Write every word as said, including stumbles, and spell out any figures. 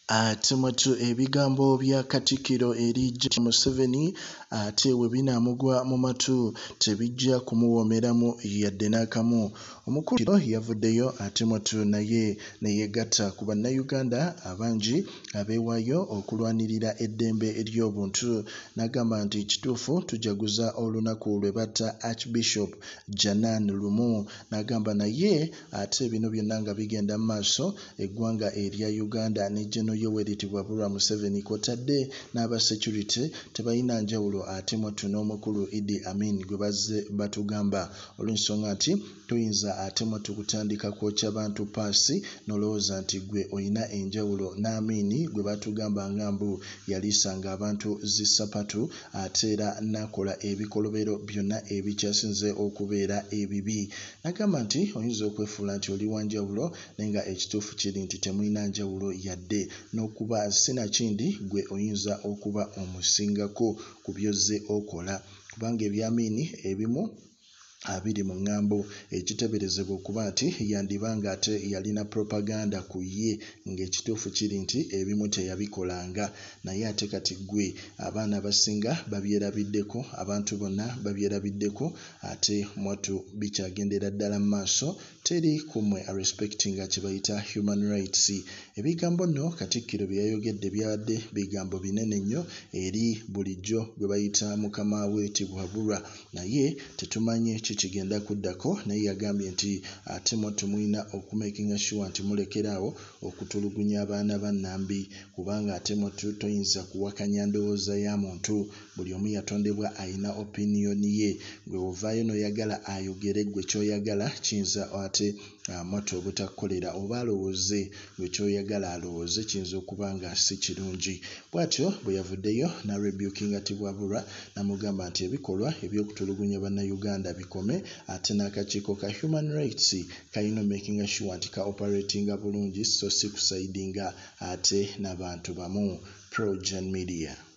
ate mwatu ebigambo bya Katikiro eri Museveni ate we binamugwa mu matu tebijja kumuwomeramu yadde n'akamu. Omukulu yavuddeyo ate mwatu naye neyegatta ku bannayuganda abangi abeewaayo okulwanirira eddembe ery'obuntu. N'agamba nti kituufu tujaguza olunaku lwe batta Archbishop Janan Luwum. N'agamba naye ate bino byonna nga bigenda mu maaso eggwanga erya Uganda ne General Yoweri Museveni kw'otadde n'aba security tebalina njawulo ate mwatu n'omukulu Idi Amin gwe bazze batugamba olw'ensonga nti toyinza ate mwatu kutandika kwokya bantu paasi n'olowooza nti gwe oyina enjawulo n'Amini gwe batugamba nga mbu yaliisanga abantu zissapatu ate era n'akola ebikolobero byonna ebikyasinze okubeera ebibi. N'agamba nti oyinza okwefuula nti oli wa njawulo naye nga ekituufu kiri nti temulina njawulo yadde n'okuba sinakindi gwe oyinza okuba omusingako ku byozze okola kubanga ebyamini ebimu abiri mu ŋŋambo ekiteeberezebwa okuba nti yandibanga ate yalina propaganda ku ye ng'ekituufu kiri nti ebimu teyabikolanga naye ate kati gwe abaana abasinga babyerabiddeko abantu bonna babyerabiddeko ate mwatu bikyagendera ddala mu maaso teri kumwe respectinga kye bayita human rights. Ebigambo nno Katikiro bye yayogedde byabadde bigambo binene nnyo eri bulijjo gwe bayita mukama we Tibwabulwa naye tetumanye kigenda kuddako naye yagambye nti ate mwatu mulina okumakinga sure nti mulekeraawo okutulugunya abaana ba Nambi kubanga ate mwatu toyinza kuwakanya ndowooza ya muntu. Buli omu yatondebwa ayina opinion ye gwe ovaayo n'oyagala ayogere gwe ky'oyagala kiyinza ate uh, mwatu obutakolera oba alowooze gwe ky'oyagala alowooze kiyinza okuba nga si kirungi. Bw'atyo bwe yavuddeyo na rebukinga Tibwabulwa n'amugamba nti ebikolwa eby'okutulugunya bannayuganda bikome ate n'akakiiko ka human rights kalina making sure nti ka operatinga bulungi so si kusaidinga ate n'abantu bamu. PROJOURN Media.